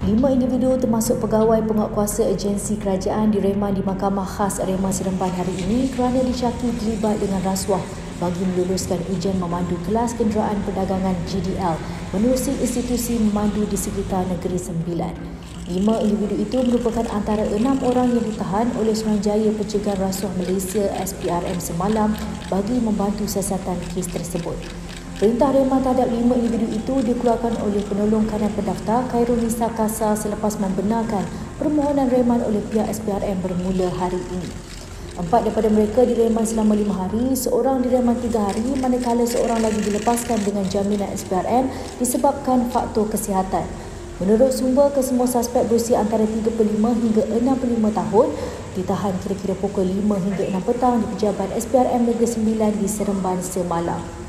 5 individu termasuk pegawai penguatkuasa agensi kerajaan direman di Mahkamah Khas Reman Seremban hari ini kerana disyaki terlibat dengan rasuah bagi meluluskan ujian memandu kelas kenderaan perdagangan GDL menerusi institusi memandu di sekitar Negeri Sembilan. 5 individu itu merupakan antara 6 orang yang ditahan oleh Suruhanjaya Pencegahan Rasuah Malaysia SPRM semalam bagi membantu siasatan kes tersebut. Perintah reman terhadap 5 individu itu dikeluarkan oleh penolong kanan pendaftar Khairul Nisa Kasar selepas membenarkan permohonan reman oleh pihak SPRM bermula hari ini. 4 daripada mereka direman selama 5 hari, seorang direman 3 hari manakala seorang lagi dilepaskan dengan jaminan SPRM disebabkan faktor kesihatan. Menurut sumber, kesemua suspek berusia antara 35 hingga 65 tahun ditahan kira-kira pukul 5 hingga 6 petang di pejabat SPRM Negeri Sembilan di Seremban semalam.